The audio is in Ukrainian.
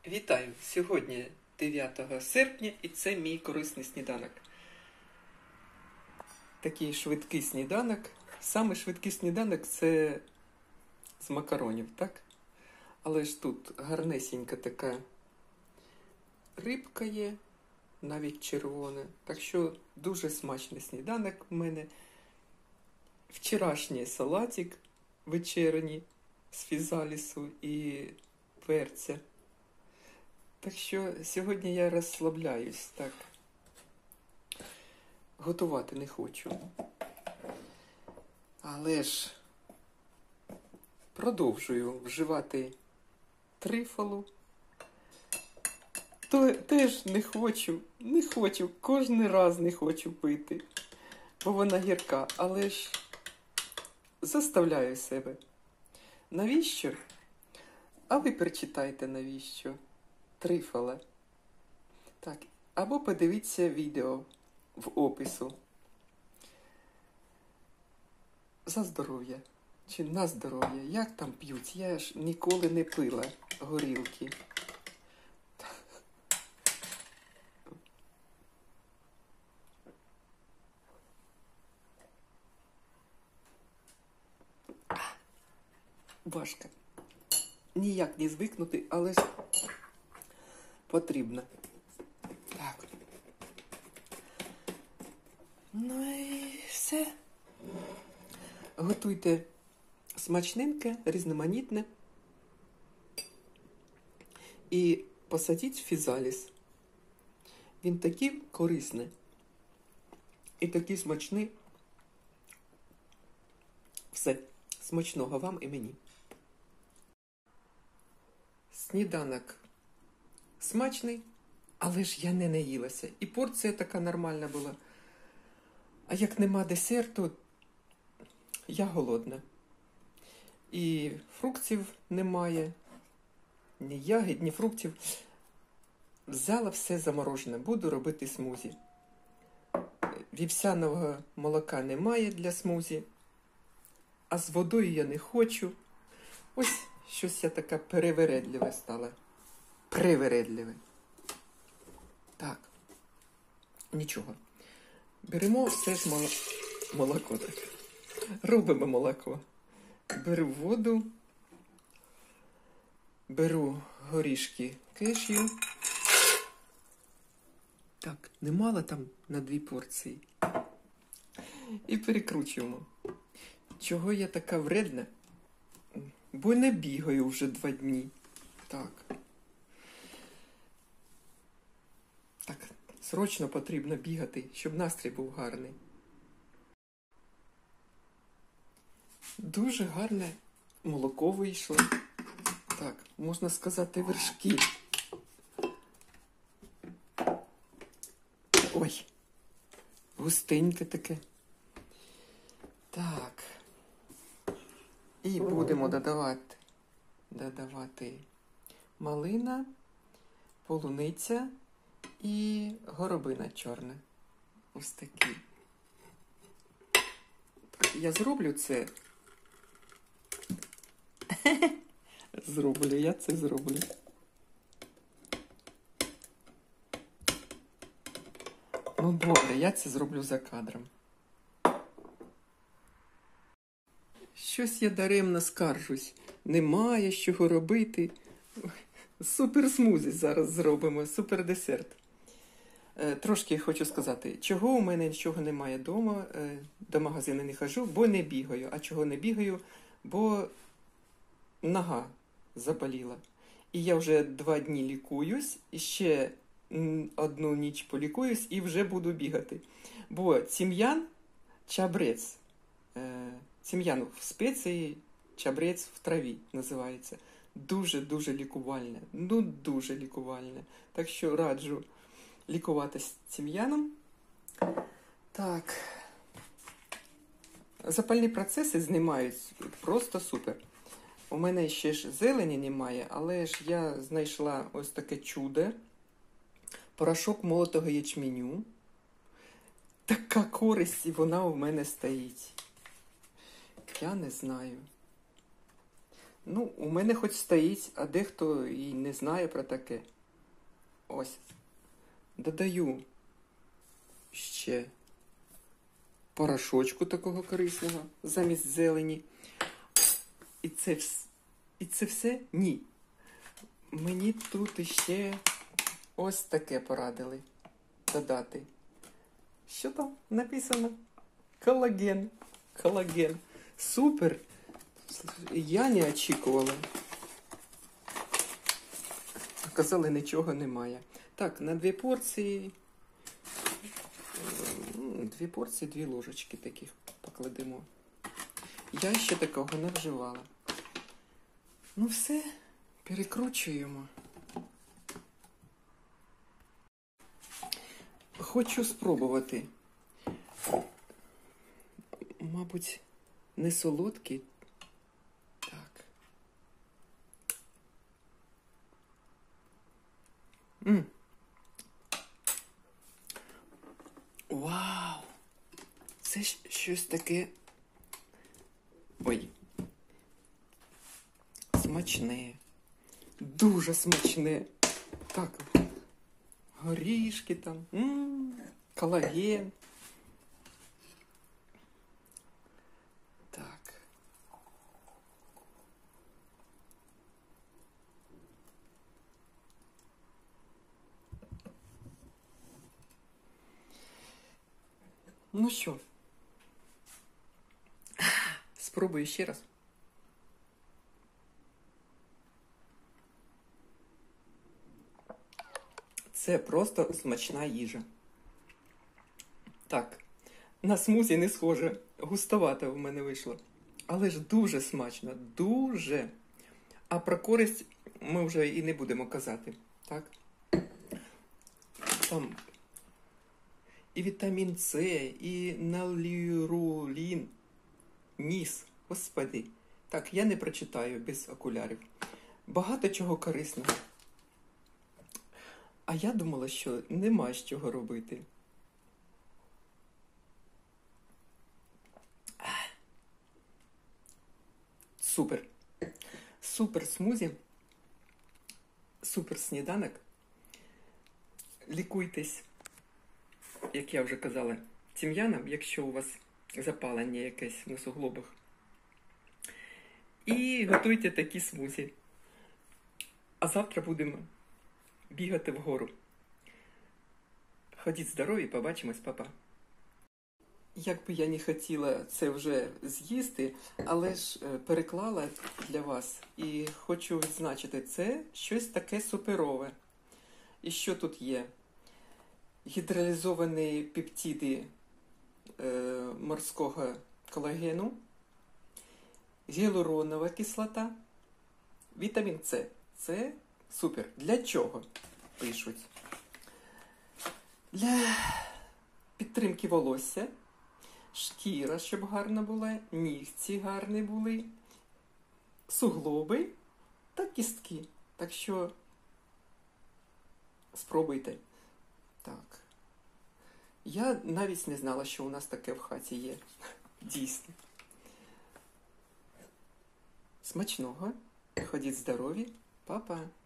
Вітаю! Сьогодні 9 серпня і це мій корисний сніданок. Такий швидкий сніданок. Саме швидкий сніданок це з макаронів, так? Але ж тут гарнесенька така рибка є, навіть червона. Так що дуже смачний сніданок в мене. Вчорашній салатик вечерній з фізалісу і перця. Так що сьогодні я розслабляюсь, так. Готувати не хочу. Але ж продовжую вживати трифалу. То теж не хочу, кожен раз не хочу пити, бо вона гірка. Але ж заставляю себе. Навіщо? А ви прочитайте, навіщо? Трифала. Так, або подивіться відео в опису. За здоров'я. Чи на здоров'я. Як там п'ють? Я ж ніколи не пила горілки. Важко. Ніяк не звикнути, але ж потрібно. Так. Ну і все. Готуйте смачненьке, різноманітне. І посадіть фізаліс. Він такий корисний. І такий смачний. Все. Смачного вам і мені. Сніданок смачний, але ж я не наїлася. І порція така нормальна була. А як нема десерту, я голодна. І фруктів немає, ні ягід, ні фруктів. Взяла все заморожене. Буду робити смузі. Вівсяного молока немає для смузі. А з водою я не хочу. Ось щось я така перевередлива стала. Привередливе. Так. Нічого. Беремо все ж молоко. Так. Робимо молоко. Беру воду. Беру горішки кешю. Так, немало там на 2 порції. І перекручуємо. Чого я така вредна? Бо не бігаю вже 2 дні. Так. Так, срочно потрібно бігати, щоб настрій був гарний. Дуже гарне молоко вийшло. Так, можна сказати, вершки. Ой, густеньке таке. Так. І будемо додавати малина, полуниця і горобина чорна. Ось такі. Я зроблю це. Я це зроблю. Ну добре, я це зроблю за кадром. Щось я даремно скаржусь. Немає з чого робити. Супер смузі зараз зробимо, супер десерт. Трошки хочу сказати, чого у мене нічого немає вдома, до магазину не хожу, бо не бігаю. А чого не бігаю? Бо нога заболіла. І я вже 2 дні лікуюсь, і ще 1 ніч полікуюсь і вже буду бігати. Бо тим'ян, чабрець, тим'ян в спеції, чабрець в траві називається. Дуже-дуже лікувальне. Ну, дуже лікувальне. Так що раджу лікуватися тим'яном. Так. Запальні процеси знімають просто супер. У мене ще ж зелені немає, але ж я знайшла ось таке чудо. Порошок молотого ячменю. Така користь, і вона у мене стоїть. Я не знаю. Ну, у мене хоч стоїть, а дехто і не знає про таке. Ось. Додаю ще порошочку такого корисного замість зелені. І це все? Ні. Мені тут іще ось таке порадили додати. Що там написано? Колаген. Колаген. Супер. Я не очікувала. Казали, нічого немає. Так, на 2 порції. 2 порції, 2 ложечки таких покладемо. Я ще такого не вживала. Ну все, перекручуємо. Хочу спробувати. Мабуть, не солодкий. Так. Вау! Це щось таке. Ой. Смачне. Дуже смачне. Так. Горішки там. Колаген. Так. Ну що? Спробую ще раз. Це просто смачна їжа. Так, на смузі не схоже, густовато в мене вийшло. Але ж дуже смачно, дуже. А про користь ми вже і не будемо казати, так? Там і вітамін С, і налірулін, ніс, господи. Так, я не прочитаю без окулярів. Багато чого корисного. А я думала, що нема з чого робити. Супер. Супер смузі. Супер сніданок. Лікуйтесь, як я вже казала, тим'яном, якщо у вас запалення якесь на суглобах. І готуйте такі смузі. А завтра будемо бігати вгору. Ходіть здорові, побачимось, па-па. Як би я не хотіла це вже з'їсти, але ж переклала для вас і хочу відзначити, це щось таке суперове. І що тут є? Гідролізовані пептиди морського колагену, гіалуронова кислота, вітамін С. Це супер. Для чого? Пишуть. Для підтримки волосся, шкіра, щоб гарна була, нігті гарні були, суглоби та кістки. Так що спробуйте. Так. Я навіть не знала, що у нас таке в хаті є. Дійсно. Смачного. Ходіть здорові. Па-па.